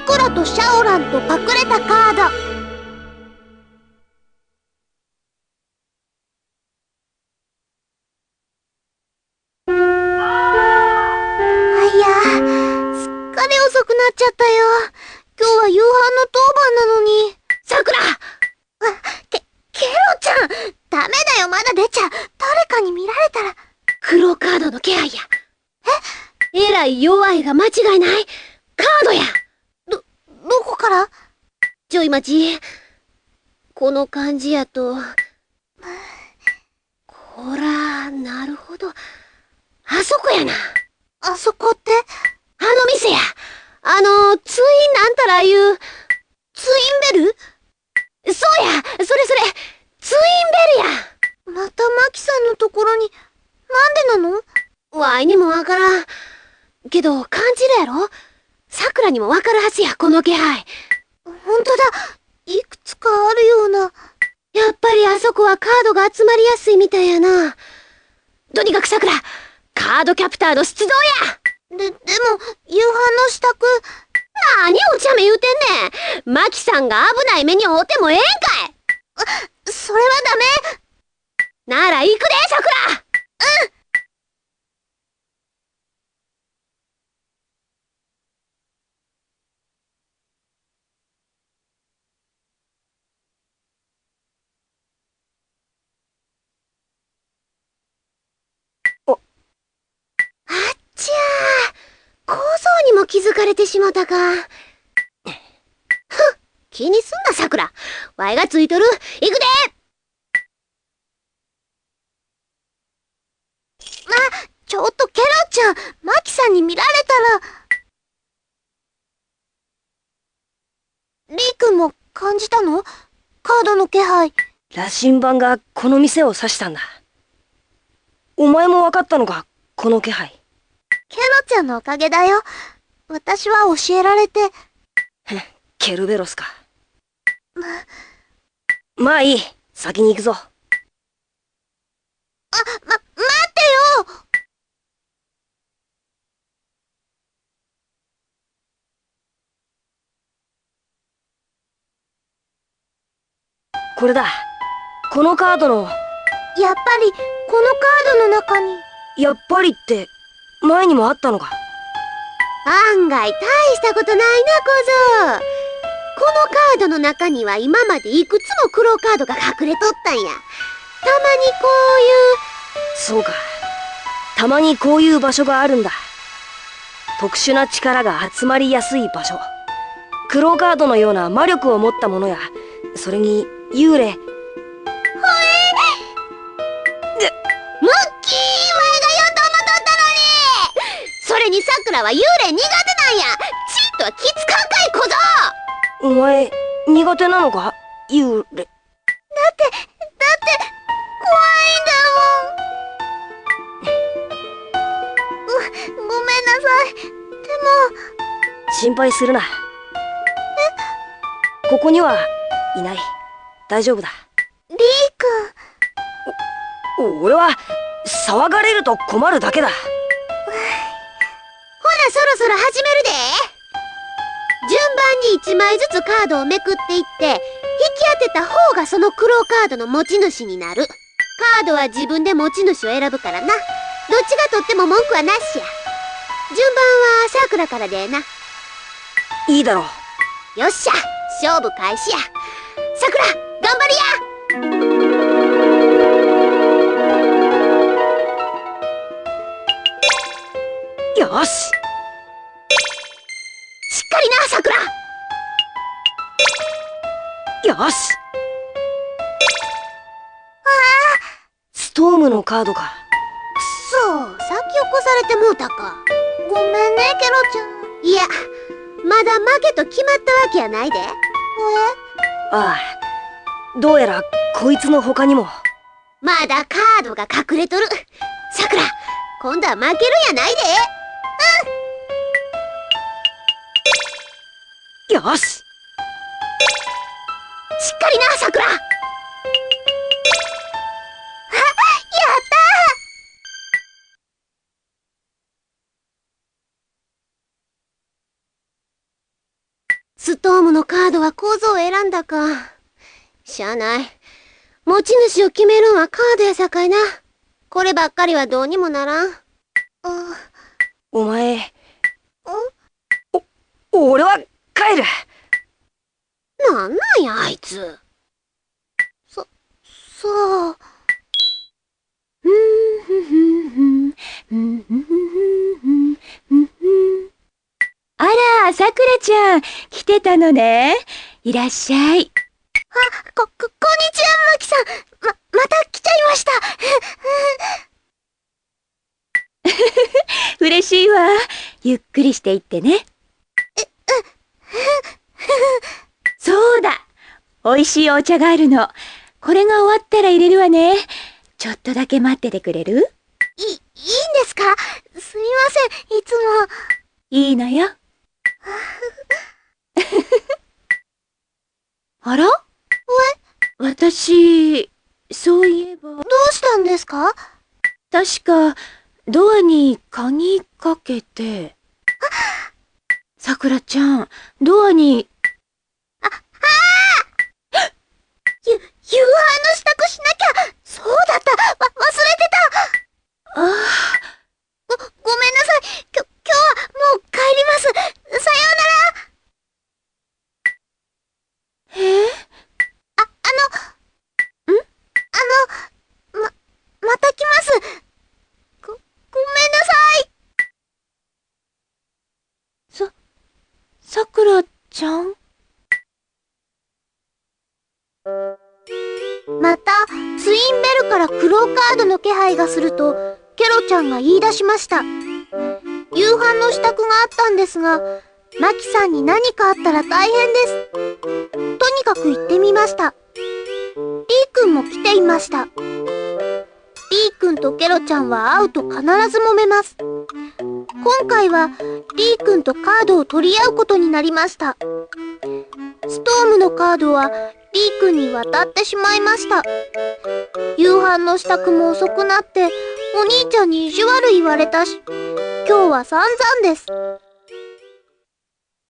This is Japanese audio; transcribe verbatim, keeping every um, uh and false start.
くらとシャオランと隠れたカード。あいや、すっかり遅くなっちゃったよ。今日は夕飯の当番なのに。さくら！あ、ケ、ケロちゃん！ダメだよ、まだ出ちゃ。誰かに見られたら。 黒カードの気配や。え？えらい弱いが間違いない。カードや。 ど、どこから？ ちょい待ち。この感じやと。こら、なるほど。あそこやな。 あそこって？ あの店や。あの、ツインなんたらいう。 ツインベル？ そうや、それそれ。ツインベルや。 またマキさんのところに。なんでなの？ わいにもわからん。けど、感じるやろ？さくらにもわかるはずや、この気配。 ほんとだ。いくつかあるような。 やっぱりあそこはカードが集まりやすいみたいやな。とにかくさくら、カードキャプターの出動や！ で、でも、夕飯の支度。 なにお茶目言うてんねん。マキさんが危ない目に遭うてもええんかい！ あ、それはダメ！ なら行くで、さくら！ うん！ あっちゃー。構造にも気づかれてしもたか。ふっ、気にすんな、さくら。わいがついとる。行くで！ あ、ちょっとケロちゃん、マキさんに見られたら。リー君も感じたの？カードの気配。 羅針盤がこの店を指したんだ。お前も分かったのか、この気配。 ケロちゃんのおかげだよ。私は教えられて。 ケルベロスか。ま、まあいい、先に行くぞ。 あ、ま、待ってよ！ これだ。このカードの。 やっぱり、このカードの中に。 やっぱりって、前にもあったのか。 案外大したことないな、小僧。このカードの中には今までいくつも黒カードが隠れとったんや。たまにこういう。 そうか。たまにこういう場所があるんだ。特殊な力が集まりやすい場所。黒カードのような魔力を持ったものや、それに幽霊。ほえー！ ムッキー、わいが言おうと思っとったのに！それにさくらは幽霊苦手なんや。ちっとは気つかんかい、小僧！ お前、苦手なのか幽霊。だって、だって、 怖いんだもん。う、ごめんなさい。でも。 心配するな。え？ここにはいない。大丈夫だ。 リー君。 お、俺は、騒がれると困るだけだ。ほらそろそろ始めるで。順番にいちまいずつカードをめくっていって引き当てた方がその黒カードの持ち主になる。カードは自分で持ち主を選ぶからな。どっちが取っても文句はなしや。順番はさくらからでな。 いいだろう。よっしゃ、勝負開始や。さくら、頑張りや。よし、 しっかりな、さくら。 よし。 ああ、 ストームのカードか。 くそ、先起こされてもうたか。 ごめんね、ケロちゃん。 いや、まだ負けと決まったわけやないで。え？ ああ、どうやらこいつの他にも。 まだカードが隠れとる。さくら、今度は負けるんやないで。 うん。よし。しっかりな、さくら。あ、やったストームのカードは構造を選んだか。しゃあない。持ち主を決めるんはカードやさかいな。こればっかりはどうにもならん。 お前、お、俺は帰る。 なんなんや、あいつ。そ、そう。ふんふんふんふん、ふんふんふんふんふんふん。あら、さくらちゃん、来てたのね。いらっしゃい。 あ、こ、こ、こんにちは、マキさん。ま、また来ちゃいました。 嬉しいわ。ゆっくりしていってね。そうだ。美味しいお茶があるの。これが終わったら入れるわね。ちょっとだけ待っててくれる？ い、いいんですか？すみません、いつも。 いいのよ。あら？え？私、そういえば。 どうしたんですか？ 確か、ドアに鍵かけて。さくらちゃん、ドアに。 あ、ああゆ、夕飯の支度しなきゃ。そうだった。わ、忘れてた。 ああ。 ご、ごめんなさい。きょ、今日はもう帰ります。さようなら。 えー、 あ、あの、ん？あの、ま、また来ます。ご、ごめんなさい。 さ、さくらちゃん？ また、ツインベルからクローカードの気配がすると、ケロちゃんが言い出しました。夕飯の支度があったんですが、マキさんに何かあったら大変です。とにかく行ってみました。リー君も来ていました。リー君とケロちゃんは会うと必ず揉めます。今回はリー君とカードを取り合うことになりました。ストームのカードはリー君に渡ってしまいました。夕飯の支度も遅くなってお兄ちゃんに意地悪言われたし、今日は散々です。